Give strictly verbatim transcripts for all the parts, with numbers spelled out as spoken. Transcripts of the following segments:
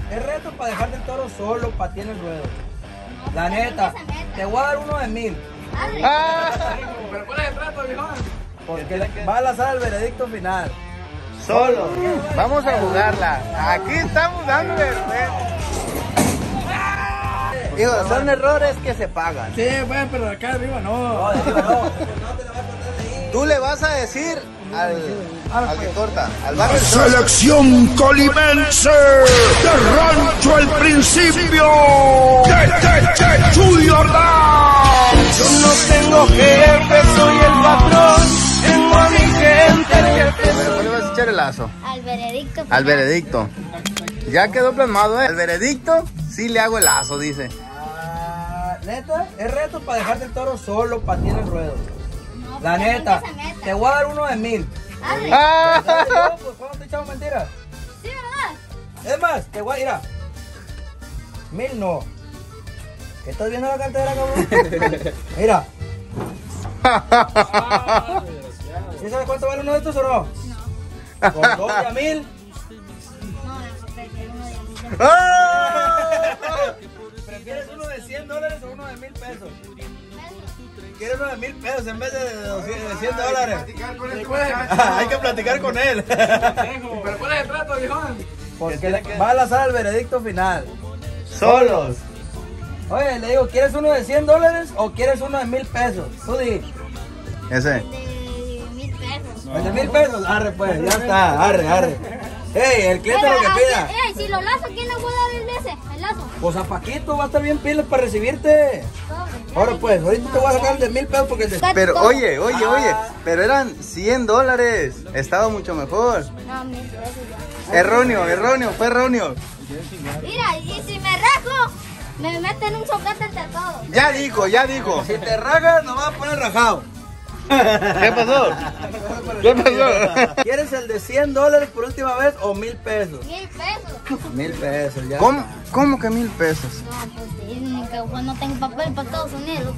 es reto para dejarte el toro solo, para ti en el ruedo. La neta, te voy a dar uno de mil. Ah. ¿Pero cuál es el reto, viejón? Porque va a lanzar el veredicto final. Solo. Vamos a jugarla. Aquí estamos dándole el reto. Digo, son errores que se pagan. Sí, bueno, pero de acá arriba no. No, de arriba no. Tú le vas a decir al, al que corta, al barrio. Selección colimense de Rancho El Principio. Yo no tengo jefe, soy el patrón. Tengo a mi gente el jefe. ¿Cuál le vas a echar el lazo? Al veredicto. Al veredicto. Ya quedó plasmado, ¿eh? Al veredicto sí le hago el lazo, dice. Ah, neta, es reto para dejarte el toro solo, para ti en el ruedo. No, La neta, nunca se meta. te voy a dar uno de mil. Ah. No, pues ¿cuándo te echamos mentiras? Sí, ¿verdad? Es más, te voy a ir a mil no. ¿Qué estás viendo la cartera, cabrón? Mira. ¿Sí sabes cuánto vale uno de estos o no? Con dos de a mil. No, me prefiero uno de mil. ¿Prefieres uno de cien dólares o uno de mil pesos? ¿Quieres uno de mil pesos en vez de, de cien dólares? Hay que platicar con él. ¿Pero cuál es el trato, viejón? Porque va a lanzar el veredicto final. Solos. Oye, le digo, ¿quieres uno de cien dólares o quieres uno de mil pesos? Tú di. Ese. De mil pesos. ¿El de mil pesos? Arre, pues, ya está, arre, arre. Ey, el cliente lo que pida. Ey, si lo lazo, ¿quién le voy a dar el de ese? El lazo. Pues a Paquito va a estar bien pilas para recibirte. Ahora pues, ahorita te voy a sacar el de mil pesos porque el de... Pero oye, oye, oye, pero eran cien dólares. Estaba mucho mejor. No, mil pesos ya. Erróneo, erróneo, fue erróneo. Mira, y si me rajo, me meten un socate entre todos. Ya dijo, ya dijo. Si te ragas, nos vas a poner rajado. ¿Qué pasó? ¿Qué pasó? ¿Quieres el de cien dólares por última vez o mil pesos? Mil pesos. Mil pesos, ya. ¿Cómo, ¿Cómo que mil pesos? No, pues sí, ni que pues, no tengo papel para Estados Unidos.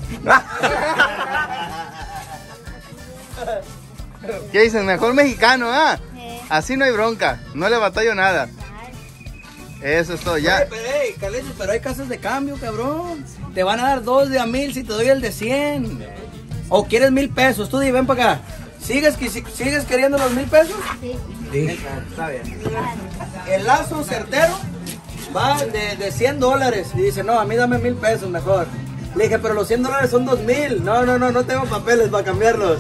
¿Qué dicen? Mejor mexicano, ¿ah? Eh. Así no hay bronca, no le batallo nada. Eso es todo, ya. Oye, pero, hey, Carlitos, pero hay casas de cambio, cabrón. Te van a dar dos de a mil si te doy el de cien. O quieres mil pesos, tú di, ven para acá. ¿Sigues, ¿Sigues queriendo los mil pesos? Sí. Sí, está bien. El lazo certero va de, de cien dólares. Y dice, no, a mí dame mil pesos mejor. Le dije, pero los cien dólares son dos mil. No, no, no, no tengo papeles para cambiarlos.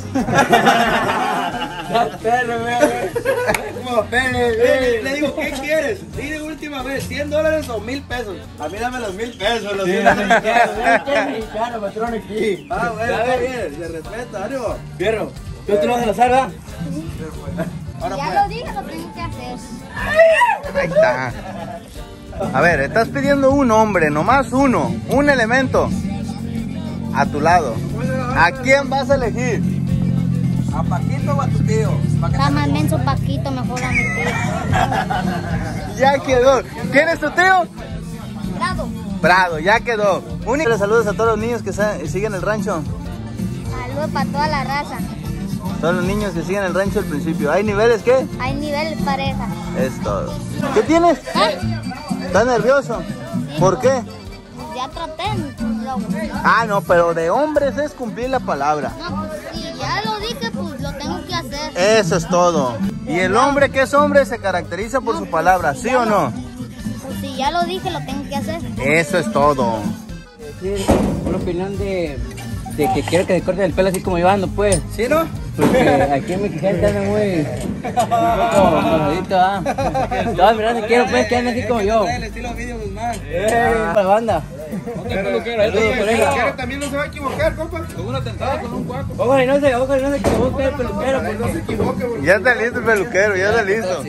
Le, le digo, ¿qué quieres? Dile última vez, ¿cien dólares o mil pesos? A mí dame los mil pesos, los cien dólares. Mexicano, patrón, aquí. Ah, bueno, está bien, se respeta, ánimo. Fierro, ¿tú te lo vas a lanzar, verdad? Ahora Ya pues. lo dije, lo tengo que hacer. Ahí está. A ver, estás pidiendo un hombre, nomás uno, un elemento a tu lado. ¿A quién vas a elegir? ¿A Paquito o a tu tío? Está más menso Paquito, mejor a mi tío. Ya quedó. ¿Quién es tu tío? Prado. Prado, ya quedó. Único. Saludos a todos los niños que siguen el rancho. Saludos para toda la raza. Todos los niños que siguen el rancho al principio. ¿Hay niveles qué? Hay nivel pareja. Es todo. ¿Qué tienes? ¿Eh? ¿Estás nervioso? Sí. ¿Por qué? Pues ya traté. Lo... Ah, no, pero de hombres es cumplir la palabra. No, pues si ya lo dije, pues lo tengo que hacer. Eso es todo. Y el hombre que es hombre se caracteriza por su palabra, ¿sí o no? Pues si ya lo dije, lo tengo que hacer. Eso es todo. Una opinión de, de que quiero que se corte el pelo así como yo ando, pues. ¿Sí, no? Porque aquí en mi gente anda muy... un poco moradito, ¿ah? Todas mirando quiero pues que ande así como yo. El estilo video Guzmán. ¡Eh! La banda. Saludos, colega. también no se va a equivocar, compa. Con un atentado, con un cuaco. Ojalá y no se, ojalá y no se equivoque el peluquero, pues no se equivoque. Ya está listo el peluquero, ya está listo.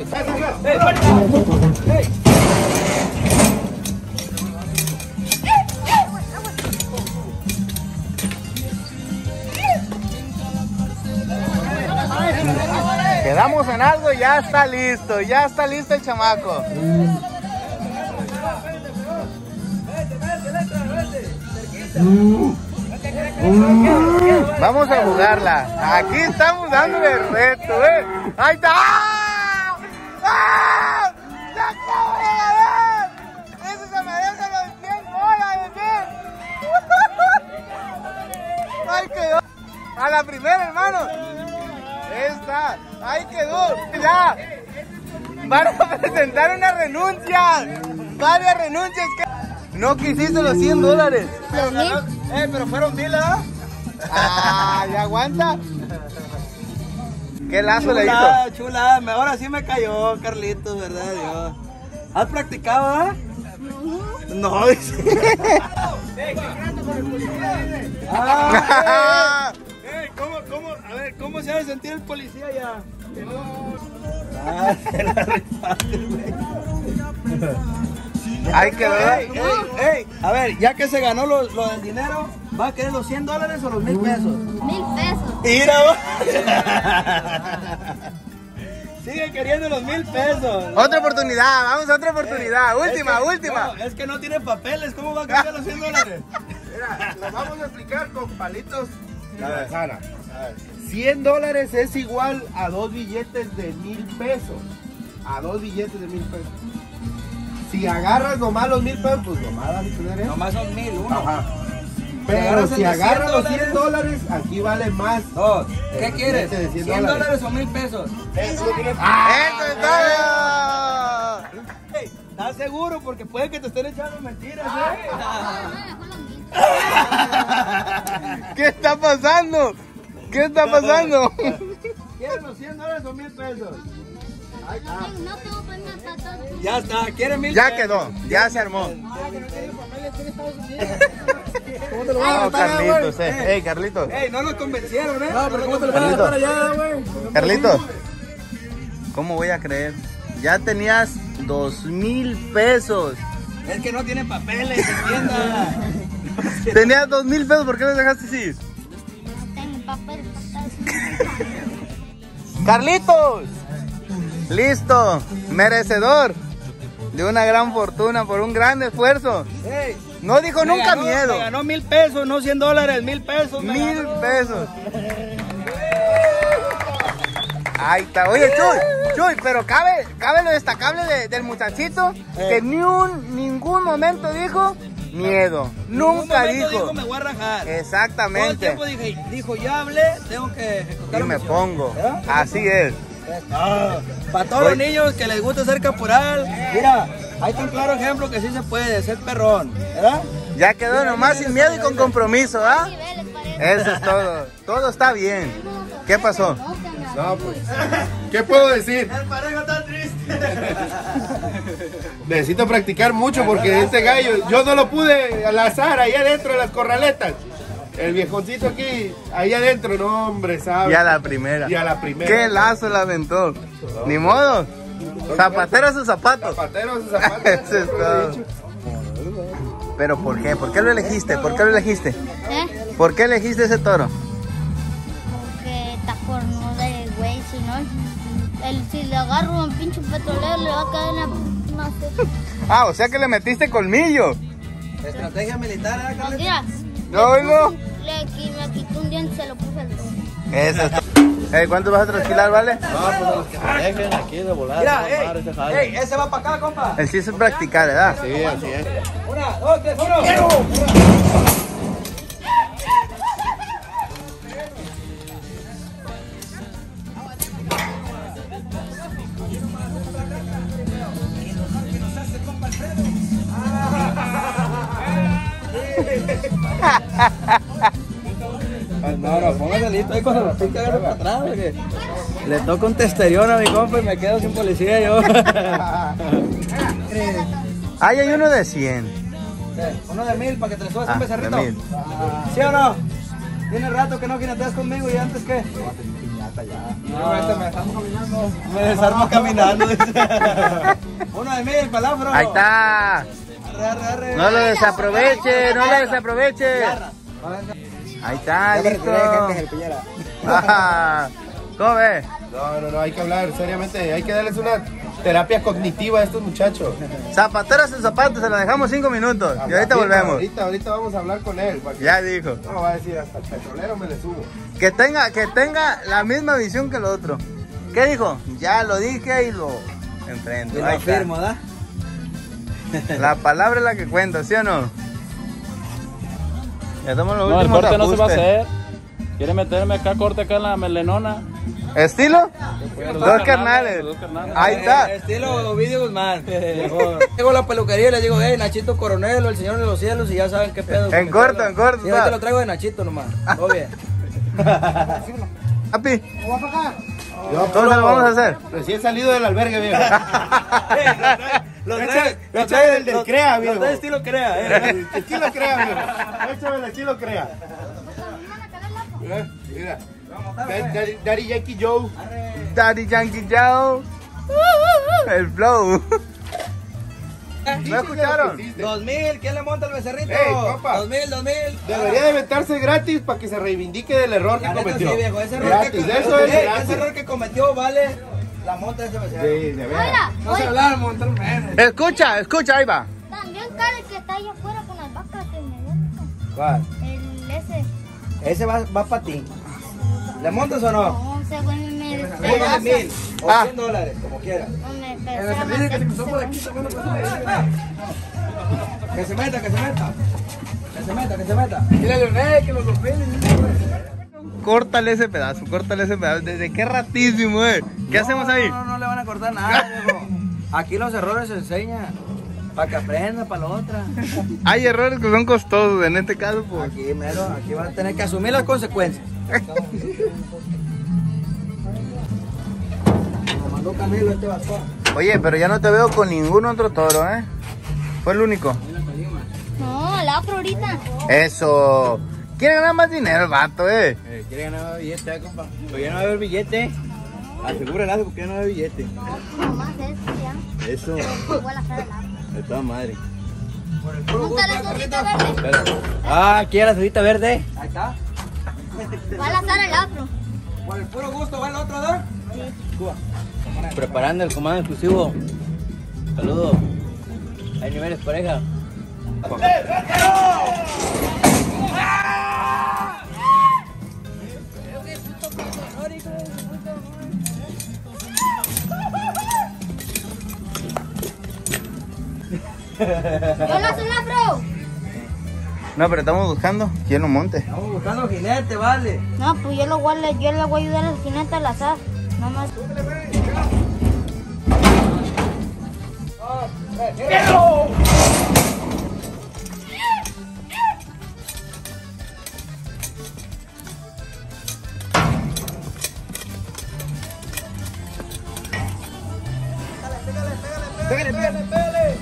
Quedamos en algo, ya está listo, ya está listo el chamaco. Vamos a jugarla. Aquí estamos dándole el reto, ¿eh? ¡Ahí está! ¡Ah! ¡Se acabó de ganar! van a presentar una renuncia. Varias renuncias. Que... No quisiste los cien dólares. Los mil. Eh, pero fueron mil, ¿ah? Ah, ¿ya aguanta? ¿Qué lazo le hizo? Chula, chula, ahora sí me cayó, Carlitos, ¿verdad? Dios. ¿Has practicado, ah? No, dice. Ah, eh, eh, ¿cómo, cómo, a ver, ¿cómo se ha de sentir el policía ya? Ah, se la rifaste, güey. Ay, quedó. Ey, ey, ey, a ver, ya que se ganó lo, lo del dinero, ¿va a querer los cien dólares o los mil pesos? Mil pesos. Mira, sigue queriendo los mil pesos. Otra oportunidad, vamos a otra oportunidad. Eh, última, es que, última. No, es que no tiene papeles, ¿cómo va a cambiar los cien dólares? Mira, lo vamos a explicar con palitos de manzana. cien dólares es igual a dos billetes de mil pesos. A dos billetes de mil pesos. Si agarras nomás los mil pesos, pues nomás vas a tener eso. Nomás son mil, uno. Ajá. Pero si agarras los cien dólares, aquí vale más. Dos. ¿Qué El quieres? billete de ¿cien cien dólares o mil pesos? ¡Eso es todo! Hey, ¿estás seguro? Porque puede que te estén echando mentiras, ¿eh? ¿Qué está pasando? ¿Qué está pasando? ¿Quieres los cien dólares o mil pesos? No tengo pena, tata. Ya está, ¿quieres mil Ya pesos? quedó, ya se armó. ¿Cómo te lo van a No, botar, Carlitos, güey? eh. Ey, Carlitos. Ey, no nos convencieron, ¿eh? No, pero ¿cómo te lo van a Carlitos. dar allá, güey? Carlitos, ¿cómo voy a creer? Ya tenías dos mil pesos. Es que no tiene papeles, entienda. Tenías dos mil pesos, ¿por qué los dejaste así? No tengo papel. Carlitos, listo, merecedor de una gran fortuna por un gran esfuerzo. Ey, No dijo me nunca ganó, miedo. Me ganó mil pesos, no cien dólares, mil pesos. me Mil ganó. pesos. Ahí está. Oye, Chuy, Chuy, pero cabe, cabe lo destacable de- del muchachito que ni un, ningún momento dijo miedo. En ningún Nunca momento dijo. dijo me voy a rajar. Todo el Exactamente. tiempo dije, dijo, ya hablé, tengo que ejecutar Y lo me que- pongo. ¿verdad? Así es. Ah, para todos los niños que les gusta ser caporal, mira, ahí está un claro ejemplo que sí se puede, ser perrón, ¿verdad? Ya quedó nomás sin miedo y con compromiso, ¿ah? Niveles parece. Eso es todo. Todo está bien. ¿Qué pasó? No, pues. ¿Qué puedo decir? El parejo está triste. Necesito practicar mucho porque este gallo, yo no lo pude al azar ahí adentro de las corraletas. El viejoncito aquí, ahí adentro, no hombre, ¿sabes? Y a la primera. Y a la primera. ¿Qué lazo la aventó? Ni modo. Zapatero a sus zapatos. Zapateros, zapatos. Eso es todo. ¿Pero por qué? ¿Por qué lo elegiste? ¿Por qué lo elegiste? ¿Eh? ¿Por qué elegiste ese toro? Porque está cornudo de güey, si no, el, si le agarro un pinche petrolero le va a caer una... No sé. Ah, o sea que le metiste colmillo. Estrategia militar, ¿eh, Carlos? Mira, No, no. le, qui- me quitó un diente y se lo puse al toro. Eso es todo. Ey, ¿cuánto vas a trasquilar, vale? Dejen aquí de volar. Mira, ey, ey, ese va para acá, compa. El chiste es practicar, ¿verdad? Sí, así es. Una, dos, tres, uno. No, no, póngase listo ahí cuando lo pique, agarre para atrás, porque le toca un testerión a mi compa y me quedo sin policía yo. Ahí hay uno de cien. Eh, Uno de mil para que te le subas Ah, un de becerrito. mil. ¿Sí o no? Tiene rato que no jineteas conmigo y antes qué. No, este me desarmo caminando. Me desarmo caminando. dice. Uno de mil, palafro. Ahí está. Arre, arre, arre. No lo desaproveche, no lo desaproveche. Ahí está, listo. Ah, ¿cómo ves? No, no, no, hay que hablar seriamente, hay que darles una terapia cognitiva a estos muchachos. Zapatero a sus zapatos, se lo dejamos cinco minutos. Y ahorita volvemos. Ahorita, ahorita vamos a hablar con él. para que- Ya dijo. No, va a decir, hasta el petrolero me le subo. Que tenga, que tenga la misma visión que el otro. ¿Qué dijo? Ya lo dije y lo enfrento. Y Ahí lo está. firmo, ¿da? La palabra es la que cuenta, ¿sí o no? Ya estamos en los No, el últimos corte no se va a ajustes. hacer. Quiere meterme acá, corte acá en la melenona. ¿Estilo? Dos carnales. Ahí está. Estilo Ovidio Guzmán. Llego a la peluquería y le digo, hey, Nachito Coronel, el señor de los cielos, y ya saben qué pedo. En corto, en corto. Sí, ahorita lo traigo de Nachito nomás. Todo bien. Papi, Yo, ¿cómo se lo vamos a hacer? Recién salido del albergue, viejo. Lo Echa- trae, lo echa trae el del lo- Crea, lo viejo. trae estilo Crea, eh. Estilo Crea, viejo. Échame el estilo Crea. Mira. Daddy, Daddy Yankee Joe. Daddy Yankee Joe. El flow. ¿No escucharon? Dos mil, ¿quién le monta el becerrito? Ey, compa. Dos mil, dos mil. Debería de inventarse gratis para que se reivindique del error que La neta cometió. sí, viejo, ese error, Gratis, que, eso es Ey, gratis. ese error que cometió vale la monta de ese becerro. Sí, de veras. Oiga, No se oiga, hablar, montar un menos. Escucha, escucha, ahí va. también cara el que está allá afuera con las vacas que me dio. ¿Cuál? El ese. Ese va, va para ti. ¿Le montas o no? No, ese güey me Póngale mil despedaza. o Ah. cien dólares, como quiera. No me despedaza. Que se meta, que se meta. Que se meta, que se meta. Dile a Leonel que lo compile. Córtale ese pedazo, córtale ese pedazo. ¿Desde qué ratísimo, eh? ¿Qué hacemos ahí? No, no, no le van a cortar nada, viejo. Aquí los errores se enseñan. Para que aprenda, para la otra. Hay errores que son costosos, en este caso, pues. Aquí, mero, aquí van a tener que asumir las consecuencias. Lo mandó Camilo este bastón. Oye, pero ya no te veo con ningún otro toro, ¿eh? Fue el único. No, el afro ahorita. Eso. Quiere ganar más dinero el vato, eh. Eh, quiere ganar billete, eh, compa. Pero ya no va a haber billete. Asegúrala porque ya no va a haber billete. No, nomás este ya. Eso, Igual a cara el afro. de toda madre. Nunca la azulita verde. Ah, ¿quiere la azulita verde? Ahí está. Igual a cara el afro. Por el puro gusto, ¿va el otro, ¿no? Preparando el comando exclusivo. Saludos. Hay niveles pareja. Yo no soy un afro. No, pero estamos buscando quién lo monte. Estamos buscando jinete, vale. No, pues yo lo voy a, yo le voy a ayudar al jinete al azar. Nomás. Pégale, pégale, pégale.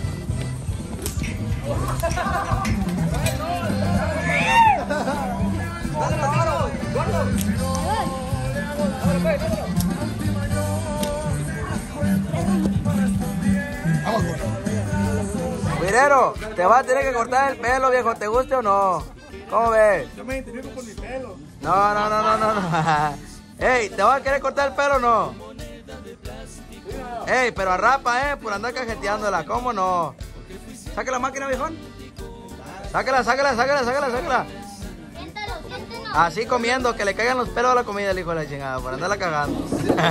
Mirero, te vas a tener que cortar el pelo, viejo, ¿te guste o no? ¿Cómo ves? Yo me identifico con mi pelo. No, no, no, no, no, no. Ey, ¿te vas a querer cortar el pelo o no? Ey, pero arrapa, eh, por andar cajeteándola, ¿cómo no? Saca la máquina, viejón. Sácala, sácala, sácala, sácala, sácala. Siéntalo, siéntalo. Así comiendo, que le caigan los pelos a la comida, el hijo de la chingada, por andarla cagando.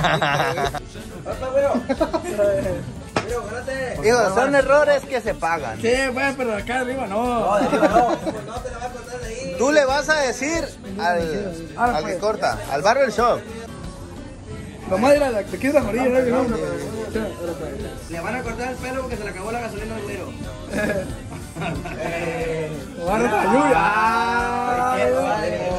Digo, son errores que se pagan. Sí, bueno, pero de acá arriba no. No, de arriba no. No te la vas a cortar de ahí. Tú le vas a decir al, al que corta, al barber shop. Nomás era la que queda la orilla, ¿no? Le van a cortar el pelo porque se le acabó la gasolina al güero. Agarra la lluvia.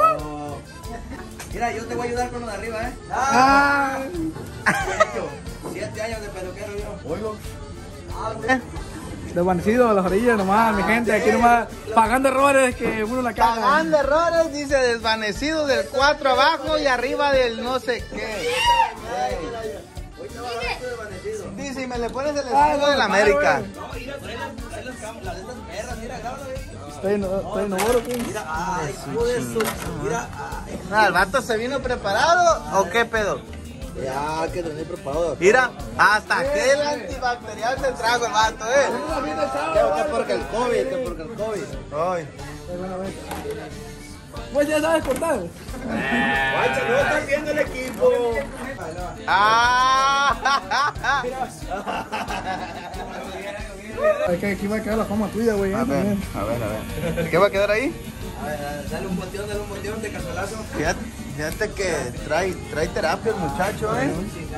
Mira, yo te voy a ayudar con lo de arriba, ¿eh? Ah. Siete años de peluquero yo. Oigo. Desvanecido a las orillas nomás, mi gente, aquí nomás pagando errores que uno la caga. Pagando errores, dice desvanecido del cuatro abajo y arriba del no sé qué. Dice, y me le pones el escudo de la América. Estoy en estoy en oro, ¿qué? Ay, hijo de su. Mira, ay. No, ¿el vato se vino preparado o qué pedo? Ya, que tenéis preparado. Mira, hasta gel antibacterial se trajo el vato, eh. Que porque el COVID, que porque el COVID. Ay. Pues ya sabes cortar. Guacha, no están viendo el equipo. Ah. Es que aquí va a quedar la fama tuya, güey. A ver, a ver, a ver. ¿Qué va a quedar ahí? A ver, dale un boteón, dale un boteón de casolazo. Fíjate. Fíjate que trae, trae terapia el muchacho, ¿eh?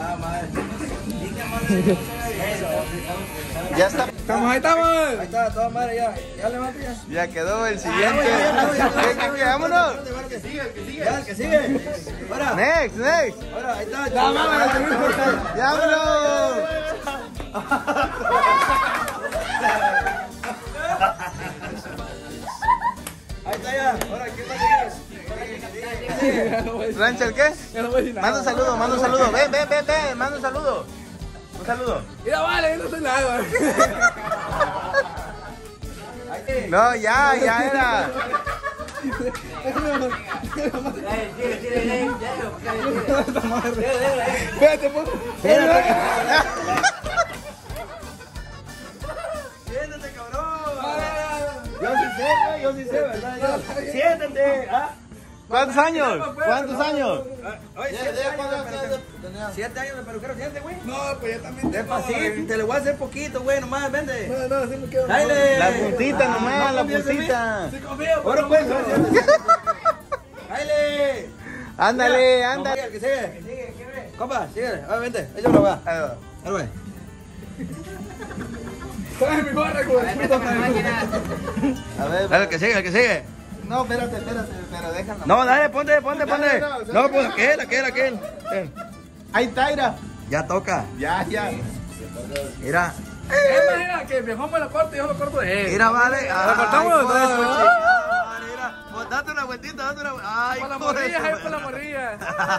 Ya está. Estamos, ahí estamos. Ahí está, toda madre ya. Ya levanta ya. Ya quedó el siguiente. ¿Qué, qué, qué? Vámonos. El que sigue, el que sigue. Ya, el que sigue. Ahora. Next, next. Ahora, ahí está. Ya, vámonos. Ya, vámonos. Ahí está ya. Ahora, ¿quién va a seguir? ¿Rancho el qué? Manda un saludo, manda un saludo. Ven, ven, ven, ven. Manda un saludo. Un saludo. Mira, vale, no soy nada. No, ya, ya era. Espérate, pues. Siéntate, cabrón. Yo sí sé, güey, yo sí sé, ¿verdad? Siéntate. ¿Ah? ¿Cuántos años? ¿Cuántos años? Oye, siete años de peluquero. Siete años de peluquero, siete, güey. No, pues yo también. Despacito, te le voy a hacer poquito, güey, nomás, vende. No, no, así me quedo. Dale. La puntita nomás, la puntita. Sí, confío. Ahora pues, dale. Ándale, ándale. El que sigue. Compa, sigue. A ver, vente. Ahí lo va. Ahí va. Ahí va. Trae mi gorra, güey. A ver, Dale, el que sigue, el que sigue. no, espérate, espérate, pero déjalo. No, dale, ponte, ponte, ponte. No, pues aquel, aquel, aquel. Ahí está, mira. Ya toca. Ya, ya. Mira. Mira, que viejón me lo corta y yo lo corto de él. Mira, vale. ¿Lo cortamos? Ay, No, pues, no. chica. Mira, pues, date una vueltita, date una vueltita. Ay, Para la hijo de morrilla, su ahí para la madre. morrilla.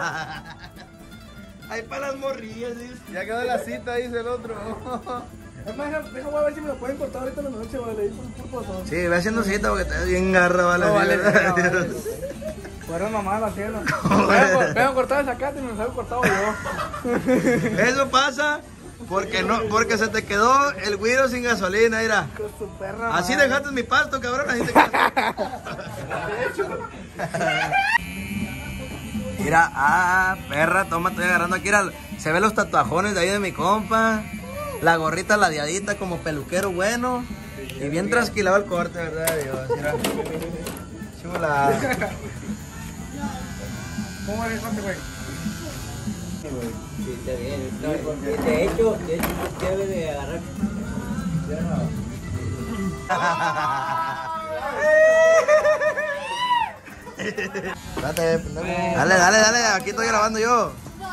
Ay, para las morrillas, dice. Ya quedó la cita, dice el otro. Es más, déjame ver si me lo pueden cortar ahorita en la noche, vale. Por favor. Sí, ve haciendo cita porque te bien garra, vale. No, vale, Dios. no, vale. Fueron mamás al cielo. Vengo a cortar el zacate y me lo salgo cortado yo. Eso pasa porque no, porque se te quedó el güiro sin gasolina, mira. Con su perra. Así madre. dejaste mi pasto, cabrón, así te quedaste. Mira, ah, perra, toma, estoy agarrando aquí, mira, se ven los tatuajones de ahí de mi compa, la gorrita ladeadita como peluquero bueno, y bien trasquilado el corte, ¿verdad, Dios? Mira, chula. ¿Cómo es el güey? Sí, está bien. No, de hecho, de hecho, debe de agarrar. Date, dale, dale, dale, aquí estoy grabando yo.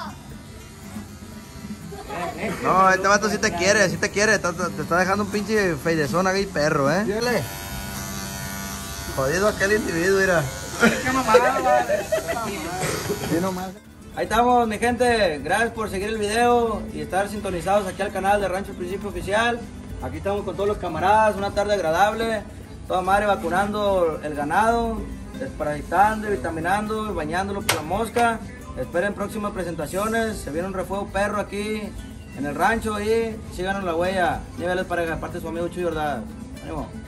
No, este vato sí te quiere, sí te quiere, te, te está dejando un pinche feidezón ahí, perro, ¿eh? Dile. Jodido aquel individuo, mira. Qué mamada, vale. Sí, nomás. Ahí estamos, mi gente. Gracias por seguir el video y estar sintonizados aquí al canal de Rancho El Principio Oficial. Aquí estamos con todos los camaradas, una tarde agradable. Toda madre vacunando el ganado, desparasitando y vitaminando, bañándolo por la mosca. Esperen próximas presentaciones. Se viene un refuego perro aquí en el rancho y síganos la huella. Lléveles para parte de su amigo Chuy, ¿verdad? Ánimo.